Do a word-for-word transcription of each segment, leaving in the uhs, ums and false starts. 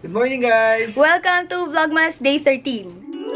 Good morning, guys! Welcome to Vlogmas Day thirteen.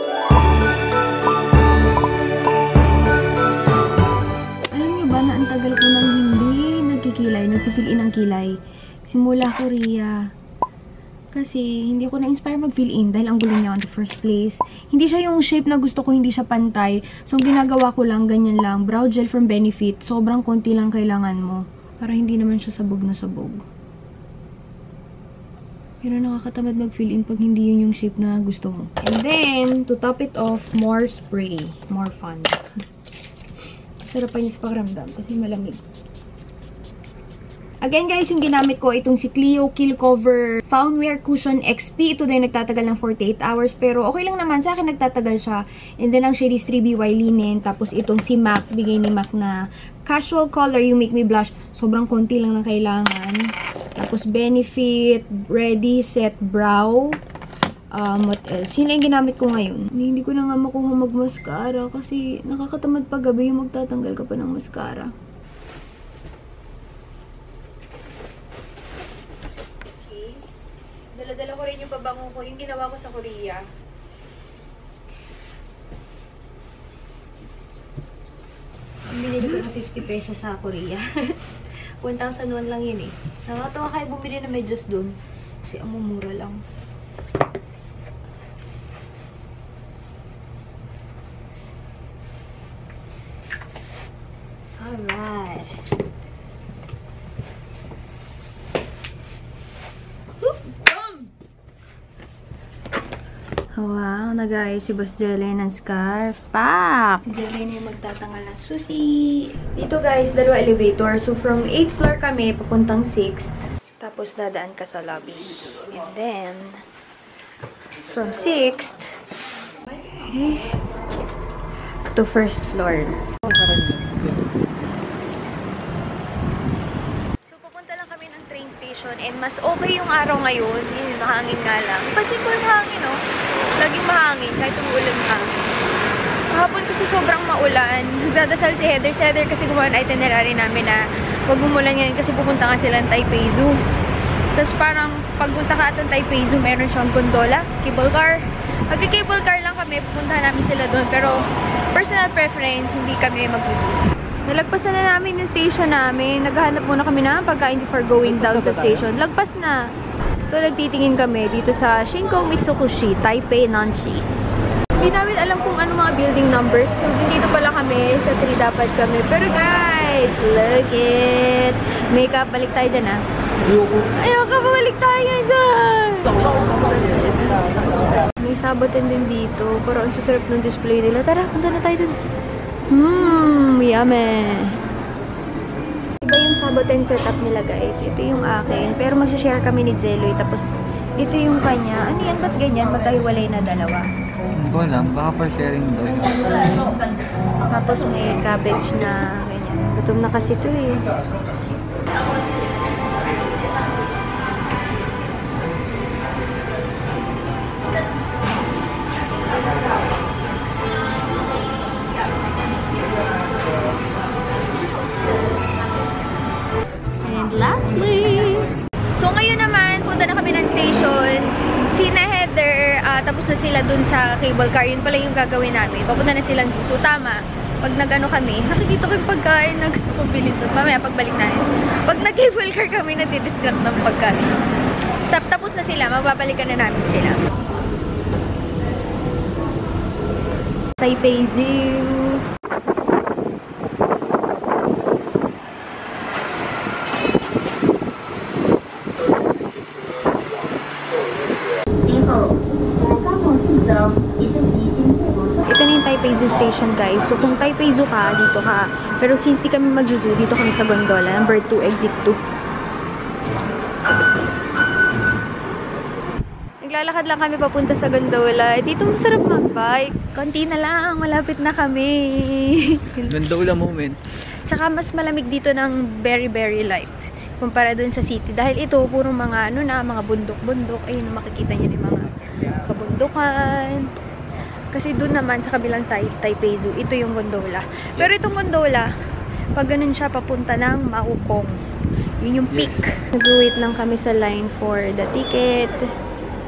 Alam niyo ba na ang tagal ko nang hindi nagkikilay, nagfi-fill in ang kilay. Simula Korea. Kasi hindi ako na-inspire mag-fill in dahil ang gulo niya on the first place. Hindi siya yung shape na gusto ko, hindi siya pantay. So, ginagawa ko lang, ganyan lang. Brow gel from Benefit. Sobrang konti lang kailangan mo. Para hindi naman siya sabog na sabog. Pero nakakatamad mag-fill in pag hindi yun yung shape na gusto mo. And then, to top it off, more spray. More fun. Sarap pa niya sa pakiramdam kasi malamig. Again guys, yung ginamit ko, itong si Clio Kill Cover Found Wear Cushion X P. Ito din nagtatagal ng forty-eight hours. Pero okay lang naman. Sa akin nagtatagal siya. And then ang shade is three B Y Linen. Tapos itong si MAC. Bigay ni MAC na Casual Color, You Make Me Blush. Sobrang konti lang ng kailangan. Tapos Benefit, Ready Set Brow. Um, what else? Yun lang yung ginamit ko ngayon. Hindi ko na nga makuha mag-mascara. Kasi nakakatamad pag gabi yung magtatanggal ka pa ng mascara. Dala-dala ko rin yung pabango ko, yung ginawa ko sa Korea. Binili ko na fifty pesos sa Korea. one thousand one lang yun eh. Nakakatawa kayo bumili na medyas dun. Kasi ang mumura lang. Alright. Wow, na guys, si Boss Jelly ng scarf. Pak! Si Jelly na yung magtatanggal ng susi. Dito guys, dalawa elevator. So from eighth floor kami, papuntang sixth. Tapos dadaan ka sa lobby. And then, from sixth, eh, to first floor. So pupunta lang kami ng train station. And mas okay yung araw ngayon. Yun, mahangin nga lang. Pati ko yung hangin, no? Laging mahangin, kahit umuulan ka. Kahapon kasi sobrang maulan. Nagdadasal si Heather. Si Heather kasi gumawa ng itinerary namin na wag bumulan yan kasi pupunta nga sila ng Taipei Zoo. Tapos parang pagpunta ka at ng Taipei Zoo, meron siyang gondola, cable car. Pagka-cable car lang kami, pupunta namin sila doon. Pero personal preference, hindi kami mag-zoo. Nalagpasan na namin yung station namin. Naghahanap muna kami na pagkain before going down sa station. Lagpas na. So, nagtitingin kami dito sa Shinko Mitsukushi, Taipei, Nanshi. Hindi namin alam kung ano mga building numbers. So, dito pala kami. Sa three dapat kami. Pero guys, look it. Makeup, balik tayo dyan ah. Ayoko pa, balik tayo dyan. May sabotin din dito. Pero ang susarap ng display nila. Tara, punta na tayo dun. Hmm, yummy. Iba yung sabotin setup nila guys. Ito yung akin. Pero mag-share kami ni Jeloy. Tapos, ito yung kanya. Ano yan? Ba't ganyan? Magkahiwalay na dalawa. Hindi ko alam. Baka for sharing daw. Tapos may cabbage na ganyan. Gutom na kasi ito eh. Lastly, so ngayon naman, punta na kami ng station. Sina Heather, uh, tapos na sila dun sa cable car. Yun pala yung gagawin namin. Papunta na silang zoo. So tama, pag nag-ano kami, nakikita ko yung pagkain na gusto ko bilhin doon. Mamaya, pagbalik namin. Pag nag-cable car kami, nagdidistract ng pagkain. Sa, tapos na sila, mababalikan na namin sila. Taipei Zoo. Ito na yung Taipei Zoo Station guys. So kung Taipei Zoo ka, dito ka. Pero since di kami mag-zoo, dito kami sa gondola. Number two, exit two. Naglalakad lang kami papunta sa gondola. Dito masarap mag-bike. Konti na lang, malapit na kami. Gondola moment. Tsaka mas malamig dito ng very very light. Kumpara dun sa city. Dahil ito, puro mga ano na, mga bundok-bundok. Ayun, makikita nyo yung mga kabundukan. Kasi dun naman sa kabilang side, Taipei Zoo, ito yung gondola. Pero itong gondola, pag ganun siya, papunta ng Maukong. Yun yung peak. Yes. Nag-wait lang kami sa line for the ticket.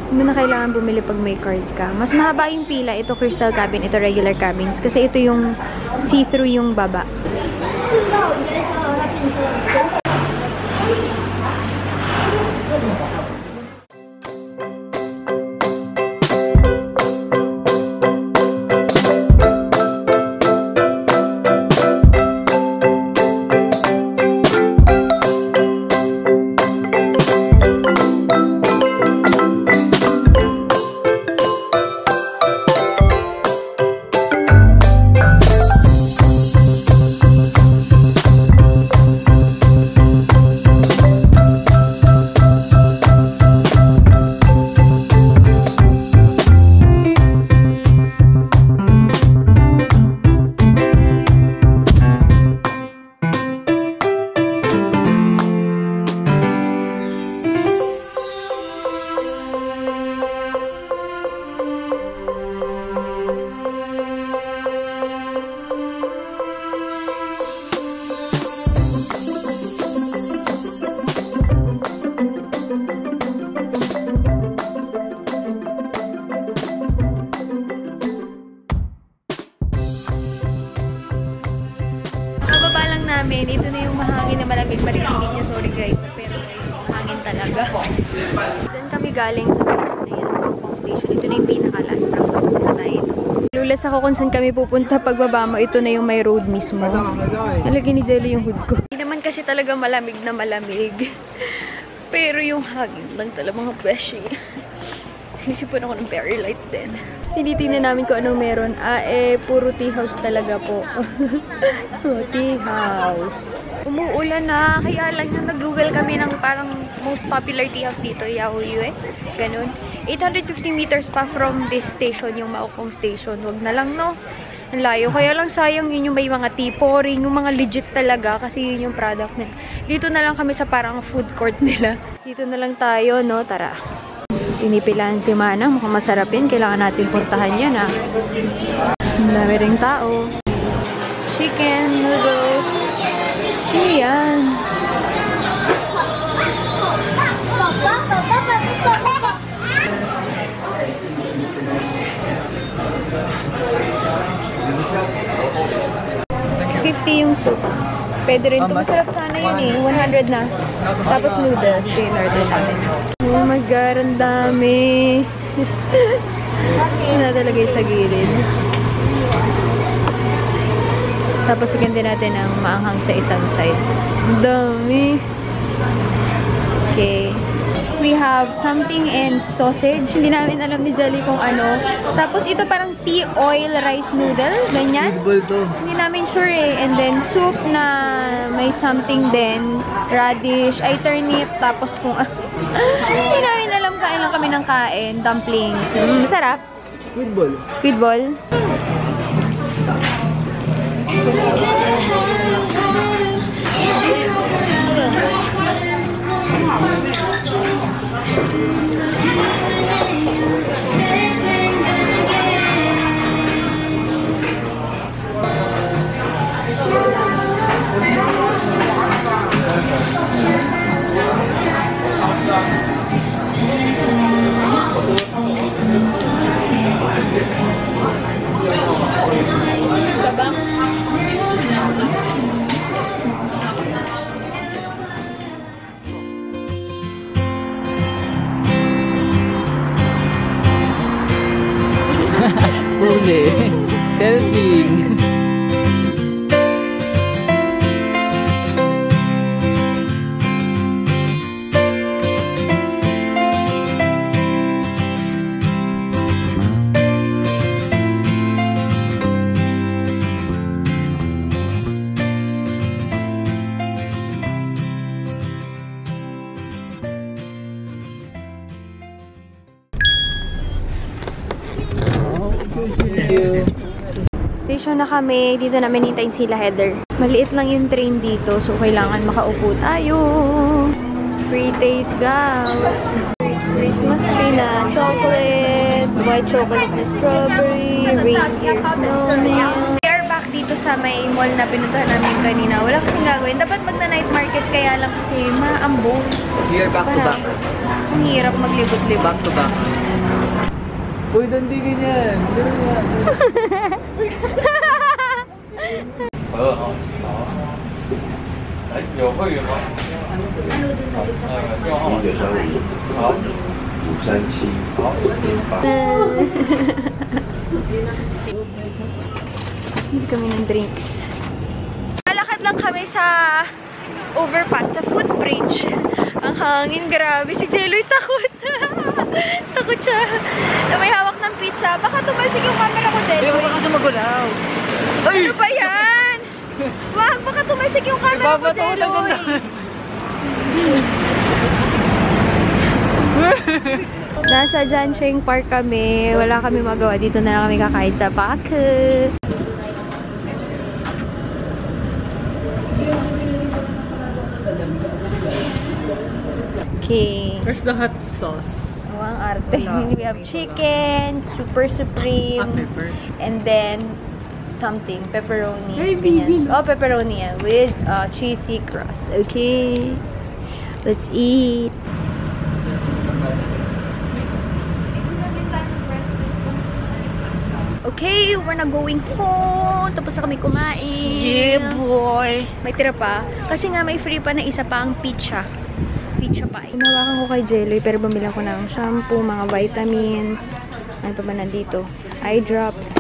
Hindi mo na kailangan bumili pag may card ka. Mas mahaba yung pila. Ito crystal cabin, ito regular cabins. Kasi ito yung see-through yung baba. namin. Ito na yung mahangin na malamig. Marinig niya, sorry guys. Pero hangin talaga. Diyan kami galing sa station na yan. Hong Station. Ito na yung pinaka-last. Tapos punta tayo. Lulas ako kung saan kami pupunta. Pagbaba mo, ito na yung may road mismo. Nalagyan ni Jelly yung hood ko. Hindi naman kasi talaga malamig na malamig. Pero yung hangin lang talaga mga beshi. Isipan ako ng very light din. Tinitingnan namin kung anong meron. Ah, eh, puro tea house talaga po. Oh, tea house. Umuulan na. Kaya lang yung nag-google kami ng parang most popular tea house dito. Yahoo U S. Ganun. eight hundred fifty meters pa from this station, yung Maokong Station. Wag na lang, no? Ang layo. Kaya lang sayang yun yung may mga tea pouring, yung mga legit talaga. Kasi yun yung product nila. Dito na lang kami sa parang food court nila. Dito na lang tayo, no? Tara. Pinipilahan si Manang. Mukhang masarapin. Kailangan natin puntahan yun, ah. Ang dami ring tao. Chicken, noodles. Ayan. fifty yung soup. Pwede rin ito. Masarap sana yun eh. one hundred na. Tapos noodles. Ito yung order namin. Oh my God, ang dami. Natalagay sa gilid. Tapos sigyan din natin ang maanghang sa isang side. Ang dami. Okay. We have something and sausage. Hindi namin alam ni Jelly kung ano. Tapos ito parang tea oil rice noodle. Ganyan. Hindi namin sure eh. And then soup na may something din. Radish, ay turnip. Tapos kung hindi namin alam kain lang kami ng kain. Dumplings. Mm, masarap. Squid ball. Squid ball. Huli. Selfie. Thank you. Station na kami. Dito namin hintayin sila Heather. Maliit lang yung train dito. So, kailangan makaupo tayo. Free taste, guys. Christmas tree na chocolate. White chocolate na strawberry. Reindeer snowman. We are back dito sa may mall na pinuntahan namin kanina. Wala kasing gagawin. Dapat magna-night market. Kaya lang kasi maambong. We are back to back. Ang hirap maglibot-libot. Back to back. Uy, dandi ganyan. Ganun nga. Oo. Ay, yoko yun mo. Ano dun na isa? Oo. Hindi kami ng drinks. Lalakad lang kami sa overpass, sa footbridge. Ang hangin, grabe. Si Jeloy takot. Takot siya. Na may hawak ng pizza. Baka tumalsik yung camera ko, Jeloy. Pero baka kasi magulaw. Ano ba yan? Wag, baka tumalsik yung camera ko, Jeloy. Nasa Jansheng Park kami. Wala kami magawa. Dito na lang kami kakain sa park. Okay. Where's the hot sauce? Oh, ang arte. We have chicken, super supreme, pepper. and then something, pepperoni. Hey, Ganyan. Oh, pepperoni yan. With uh, cheesy crust. Okay. Let's eat. Okay, we're na going home. Tapos na kami kumain. Yeah, boy. May tira pa. Kasi nga may free pa na isa pa ang pizza. Pizza pie. Inawakan ko kay Jeloy pero bumila ko ng shampoo, mga vitamins. Ano pa ba nandito? Eye drops.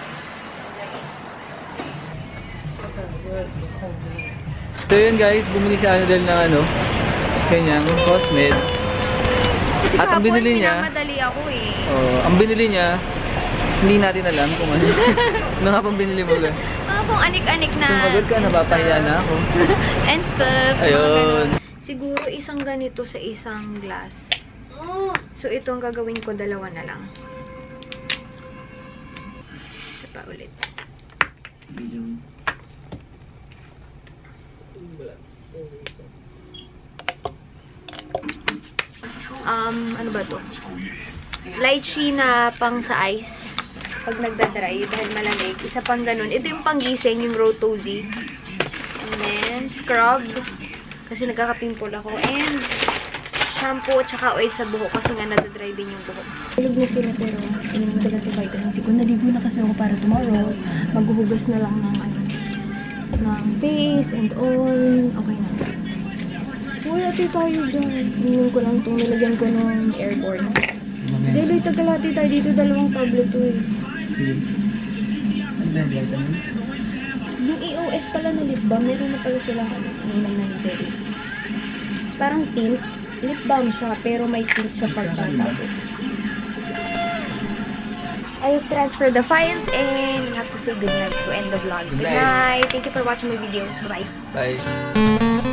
So yun guys, bumili si Anodel ng ano, kanyang cosmed. Kasi At ang binili niya, minamadali ako eh. oh, ang binili niya, hindi natin alam kung ano. Ano nga pang binili mo ba? Mga pong anik-anik na. Sumagot ka, napapahiya na ako. And stuff. Ayun. Siguro isang ganito sa isang glass. So ito ang gagawin ko, dalawa na lang. Isa pa ulit. Um, ano ba to? Lychee na pang sa ice. Pag nagdadry, dahil malamig. Isa pang ganun. Ito yung panggising, yung Rotozy. And then, scrub. Kasi nagkaka-pimple ako. And, shampoo at saka oil sa buhok. Kasi nga nadadry din yung buhok. Tulog na sila pero ininom ko lang ito vitamins. Kung naligo na kasi ako para tomorrow, maghuhugas na lang ng ano, ng face and all. Okay na. Uy, ati tayo dyan. Ininom ko lang itong nilagyan ko ng airborne. Jeloy, tagalati tayo dito. Dalawang tablet to eh. Sige. Ano ba yung vitamins? Yung E O S pala na lip balm. Meron na pala sila ano. Ininom na ni Jeloy. Parang tint. Lip balm siya. Pero may tint siya pagkatapos. I've transferred the files and we have to say goodnight to end the vlog. Good night. Thank you for watching my videos. Bye-bye. Bye.